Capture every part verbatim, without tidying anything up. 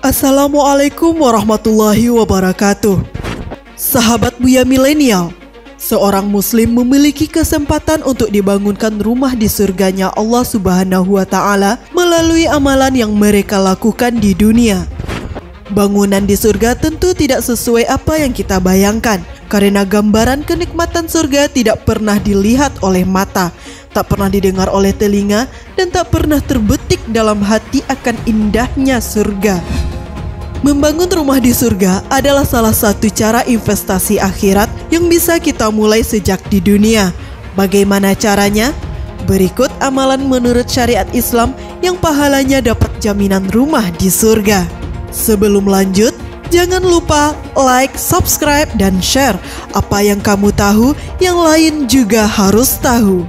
Assalamualaikum warahmatullahi wabarakatuh. Sahabat Buya Milenial, seorang muslim memiliki kesempatan untuk dibangunkan rumah di surganya Allah Subhanahu wa Ta'ala melalui amalan yang mereka lakukan di dunia. Bangunan di surga tentu tidak sesuai apa yang kita bayangkan, karena gambaran kenikmatan surga tidak pernah dilihat oleh mata, tak pernah didengar oleh telinga, dan tak pernah terbetik dalam hati akan indahnya surga. Membangun rumah di surga adalah salah satu cara investasi akhirat yang bisa kita mulai sejak di dunia. Bagaimana caranya? Berikut amalan menurut syariat Islam yang pahalanya dapat jaminan rumah di surga. Sebelum lanjut, jangan lupa like, subscribe, dan share. Apa yang kamu tahu, yang lain juga harus tahu.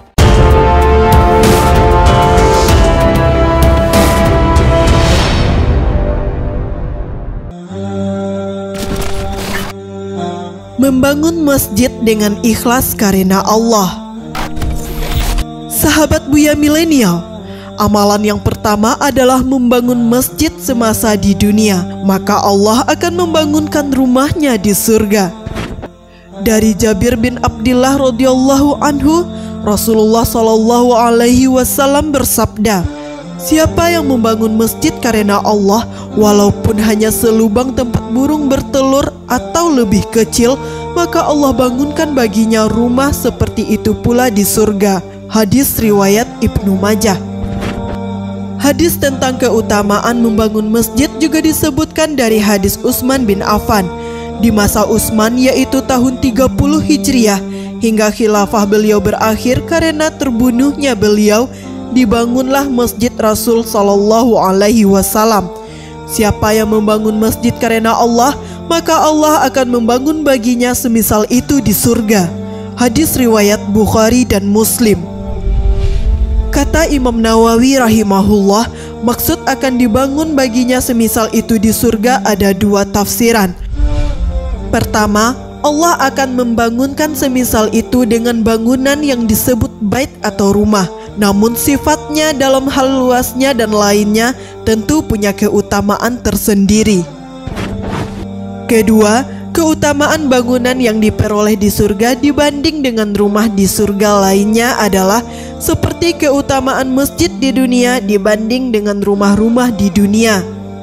Membangun masjid dengan ikhlas karena Allah. Sahabat Buya Milenial, amalan yang pertama adalah membangun masjid semasa di dunia, maka Allah akan membangunkan rumahnya di surga. Dari Jabir bin Abdullah radhiyallahu anhu, Rasulullah shallallahu alaihi wasallam bersabda, siapa yang membangun masjid karena Allah, walaupun hanya selubang tempat burung bertelur atau lebih kecil, maka Allah bangunkan baginya rumah seperti itu pula di surga. Hadis riwayat Ibnu Majah. Hadis tentang keutamaan membangun masjid juga disebutkan dari hadis Utsman bin Affan. Di masa Utsman, yaitu tahun tiga puluh Hijriah, hingga khilafah beliau berakhir karena terbunuhnya beliau, dibangunlah masjid Rasul Shallallahu alaihi wasallam. Siapa yang membangun masjid karena Allah, maka Allah akan membangun baginya semisal itu di surga. Hadis riwayat Bukhari dan Muslim. Kata Imam Nawawi rahimahullah, maksud akan dibangun baginya semisal itu di surga ada dua tafsiran. Pertama, Allah akan membangunkan semisal itu dengan bangunan yang disebut bait atau rumah, namun sifatnya dalam hal luasnya dan lainnya tentu punya keutamaan tersendiri. Kedua, keutamaan bangunan yang diperoleh di surga dibanding dengan rumah di surga lainnya adalah seperti keutamaan masjid di dunia dibanding dengan rumah-rumah di dunia.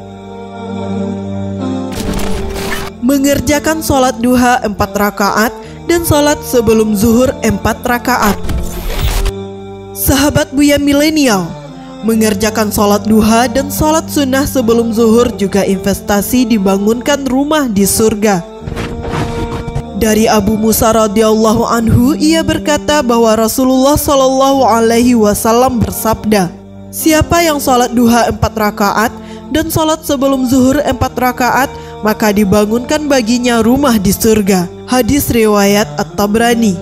Mengerjakan sholat duha empat rakaat dan sholat sebelum zuhur empat rakaat. Sahabat Buya Milenial, mengerjakan sholat duha dan sholat sunnah sebelum zuhur juga investasi dibangunkan rumah di surga. Dari Abu Musa radhiyallahu anhu, ia berkata bahwa Rasulullah shallallahu alaihi wasallam bersabda, siapa yang sholat duha empat rakaat dan sholat sebelum zuhur empat rakaat, maka dibangunkan baginya rumah di surga. Hadis riwayat At-Tabrani.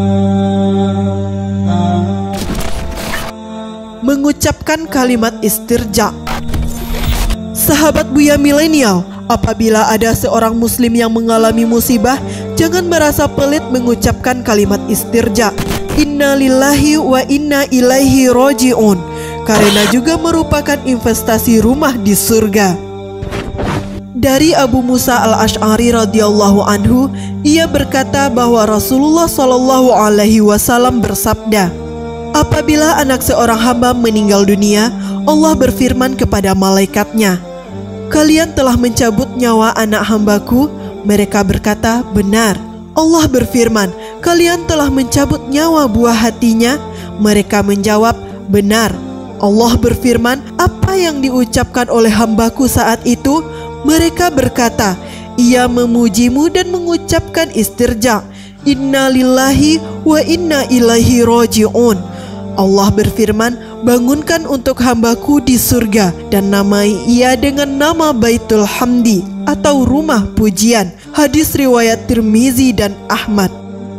Mengucapkan kalimat istirja. Sahabat Buya Milenial, apabila ada seorang muslim yang mengalami musibah, jangan merasa pelit mengucapkan kalimat istirja, inna lillahi wa inna ilaihi roji'un, karena juga merupakan investasi rumah di surga. Dari Abu Musa al-Ash'ari radhiyallahu anhu, ia berkata bahwa Rasulullah shallallahu alaihi wasallam bersabda, apabila anak seorang hamba meninggal dunia, Allah berfirman kepada malaikatnya, kalian telah mencabut nyawa anak hambaku? Mereka berkata, benar. Allah berfirman, kalian telah mencabut nyawa buah hatinya? Mereka menjawab, benar. Allah berfirman, apa yang diucapkan oleh hambaku saat itu? Mereka berkata, ia memujimu dan mengucapkan istirja, inna lillahi wa inna ilaihi roji'un. Allah berfirman, bangunkan untuk hambaku di surga dan namai ia dengan nama Baitul Hamdi atau rumah pujian. Hadis riwayat Tirmizi dan Ahmad.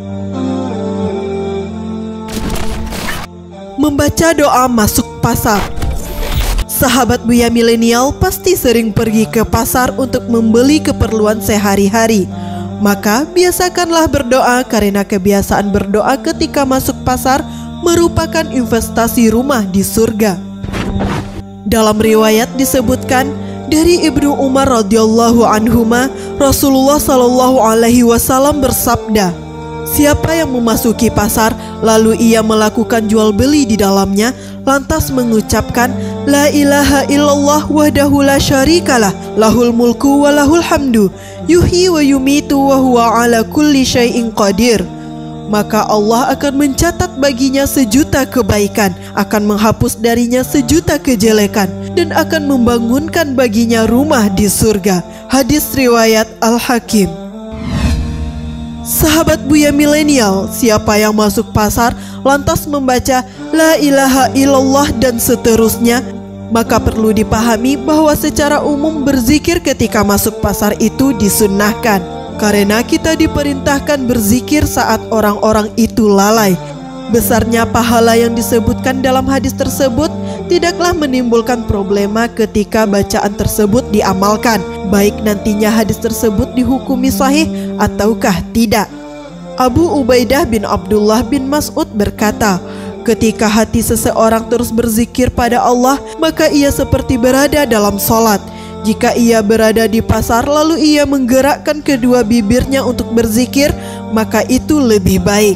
Membaca doa masuk pasar. Sahabat Buya Milenial pasti sering pergi ke pasar untuk membeli keperluan sehari-hari. Maka biasakanlah berdoa, karena kebiasaan berdoa ketika masuk pasar merupakan investasi rumah di surga. Dalam riwayat disebutkan, Dari Ibnu Umar radhiyallahu anhuma, Rasulullah shallallahu alaihi wasallam bersabda, siapa yang memasuki pasar lalu ia melakukan jual beli di dalamnya, lantas mengucapkan la ilaha illallah wahdahu la syarikalah, lahul mulku wa lahul hamdu, yuhyi wa yumitu wa huwa ala kulli syai'in qadir, maka Allah akan mencatat baginya sejuta kebaikan, akan menghapus darinya sejuta kejelekan, dan akan membangunkan baginya rumah di surga. Hadis riwayat Al-Hakim. Sahabat Buya Milenial, siapa yang masuk pasar lantas membaca la ilaha illallah dan seterusnya, maka perlu dipahami bahwa secara umum berzikir ketika masuk pasar itu disunnahkan, karena kita diperintahkan berzikir saat orang-orang itu lalai. Besarnya pahala yang disebutkan dalam hadis tersebut tidaklah menimbulkan problema ketika bacaan tersebut diamalkan, baik nantinya hadis tersebut dihukumi sahih ataukah tidak. Abu Ubaidah bin Abdullah bin Mas'ud berkata, ketika hati seseorang terus berzikir pada Allah, maka ia seperti berada dalam sholat. Jika ia berada di pasar lalu ia menggerakkan kedua bibirnya untuk berzikir, maka itu lebih baik.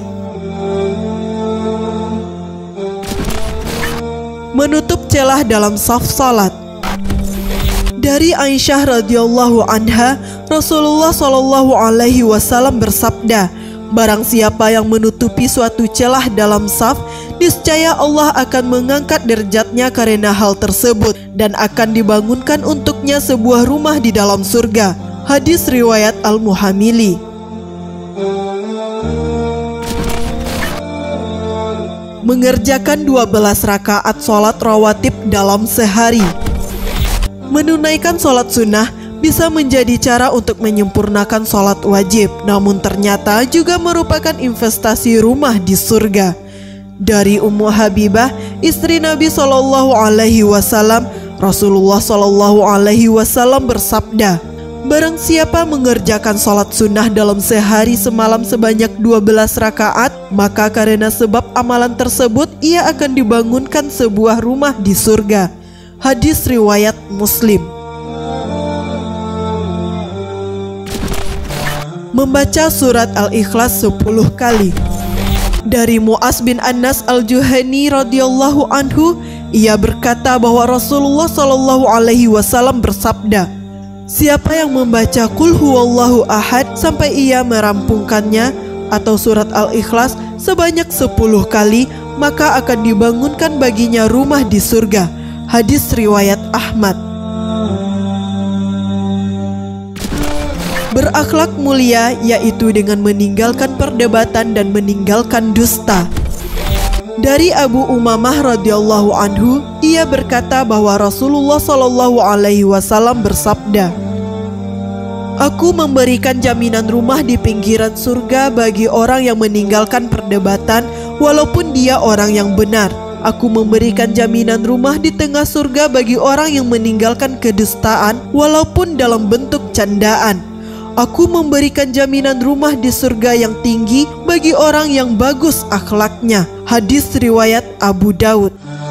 Menutup celah dalam saf salat. Dari Aisyah radhiyallahu anha, Rasulullah shallallahu alaihi wasallam bersabda, barang siapa yang menutupi suatu celah dalam saf, niscaya Allah akan mengangkat derajatnya karena hal tersebut, dan akan dibangunkan untuknya sebuah rumah di dalam surga. Hadis riwayat Al-Muhamili. Mengerjakan dua belas rakaat sholat rawatib dalam sehari. Menunaikan sholat sunnah bisa menjadi cara untuk menyempurnakan sholat wajib, namun ternyata juga merupakan investasi rumah di surga. Dari Ummu Habibah, istri Nabi shallallahu alaihi wasallam, Rasulullah shallallahu alaihi wasallam bersabda, barang siapa mengerjakan sholat sunnah dalam sehari semalam sebanyak dua belas rakaat, maka karena sebab amalan tersebut ia akan dibangunkan sebuah rumah di surga. Hadis riwayat Muslim. Membaca surat Al-Ikhlas sepuluh kali. Dari Mu'az bin Anas Al-Juhani radhiyallahu anhu, ia berkata bahwa Rasulullah shallallahu alaihi wasallam bersabda, siapa yang membaca Qul huwallahu ahad sampai ia merampungkannya atau surat Al-Ikhlas sebanyak sepuluh kali, maka akan dibangunkan baginya rumah di surga. Hadis riwayat Ahmad. Berakhlak mulia yaitu dengan meninggalkan perdebatan dan meninggalkan dusta. Dari Abu Umamah radhiyallahu anhu, ia berkata bahwa Rasulullah shallallahu alaihi wasallam bersabda, aku memberikan jaminan rumah di pinggiran surga bagi orang yang meninggalkan perdebatan walaupun dia orang yang benar. Aku memberikan jaminan rumah di tengah surga bagi orang yang meninggalkan kedustaan walaupun dalam bentuk candaan. Aku memberikan jaminan rumah di surga yang tinggi bagi orang yang bagus akhlaknya. Hadis riwayat Abu Daud.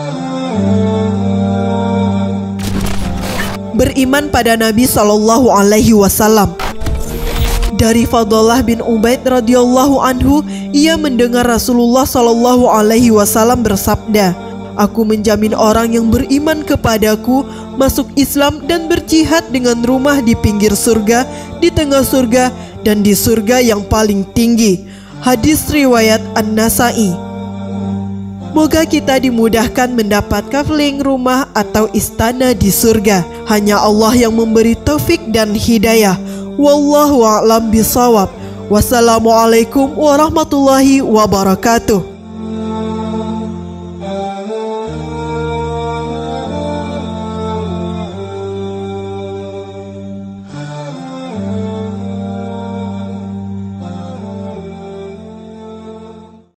Beriman pada Nabi shallallahu alaihi wasallam. Dari Fadlah bin Ubaid radhiyallahu anhu, ia mendengar Rasulullah shallallahu alaihi wasallam bersabda, aku menjamin orang yang beriman kepadaku masuk Islam dan berjihad dengan rumah di pinggir surga, di tengah surga, dan di surga yang paling tinggi. Hadis riwayat An-Nasai. Moga kita dimudahkan mendapat kafling rumah atau istana di surga. Hanya Allah yang memberi taufik dan hidayah. Wallahu a'lam bishawab. Wassalamualaikum warahmatullahi wabarakatuh.